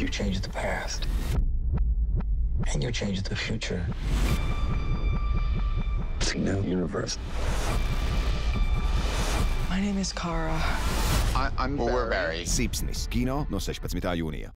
You change the past. And you change the future. It's a new universe. My name is Kara. I'm We're Barry. Zibsnis. Kino no 16. jūnija.